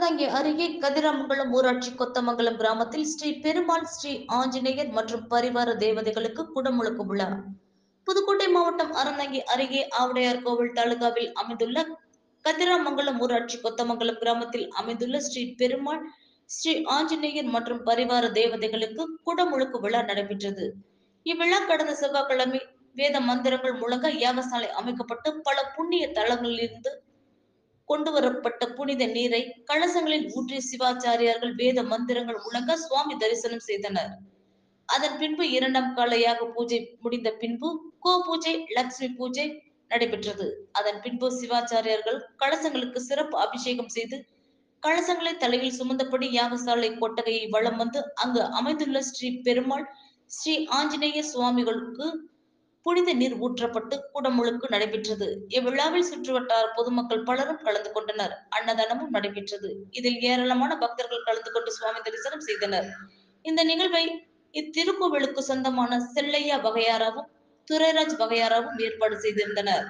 அறந்தாங்கி அருகே கதிராமங்கலம் ஊராட்சி கொத்தமங்கலம் கிராமத்தில் ஸ்ரீ பெருமாள் ஸ்ரீ ஆஞ்சநேயர் மற்றும் பரிவார தேவதைகளுக்கு குடமுழுக்கு விழா. புதுக்கோட்டை மாவட்டம் அறந்தாங்கி அருகே ஆவுடையார் கோவில் தாலுகாவில் அமைந்துள்ள கதிராமங்கலம் ஊராட்சி கொத்தமங்கலம் கிராமத்தில் அமைந்துள்ள ஸ்ரீ பெருமாள் ஸ்ரீ ஆஞ்சநேயர் மற்றும் பரிவார தேவதைகளுக்கு குடமுழுக்கு விழா நடைபெற்றது. இவ்விழா கடந்த செவ்வாய்க்கிழமை வேத மந்திரங்கள் முழங்க யாகசாலை அமைக்கப்பட்டு பல புண்ணிய தலங்களிலிருந்து கொண்டு வரப்பட்ட புனித நீரை கலசங்களில் ஊற்றி சிவாச்சாரியார்கள் வேத மந்திரங்கள் முழங்க சுவாமி தரிசனம் செய்தனர். அதன் பின்பு இரண்டாம் கால யாக பூஜை முடிந்த பின்பு கோ பூஜை, லட்சுமி பூஜை நடைபெற்றது. அதன் பின்பு சிவாச்சாரியார்கள் கலசங்களுக்கு சிறப்பு அபிஷேகம் செய்து கலசங்களை தலையில் சுமந்தபடி யாகசாலை கொட்டகையை வலம் வந்து அங்கு அமைந்துள்ள ஸ்ரீ பெருமாள் ஸ்ரீ ஆஞ்சநேய சுவாமிகளுக்கு புனித நீர் ஊற்றப்பட்டு குடமுழுக்கு நடைபெற்றது. இவ்விழாவில் சுற்றுவட்டார பொதுமக்கள் பலரும் கலந்து கொண்டனர். அன்னதானமும் நடைபெற்றது. இதில் ஏராளமான பக்தர்கள் கலந்து கொண்டு சுவாமி தரிசனம் செய்தனர். இந்த நிகழ்வை இத்திருக்கோவிலுக்கு சொந்தமான செல்லையா வகையாராவும் துரைராஜ் வகையாராவும் ஏற்பாடு செய்திருந்தனர்.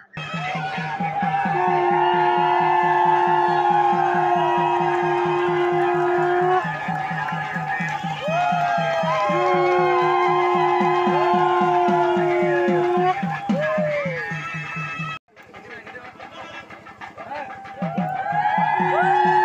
Woo!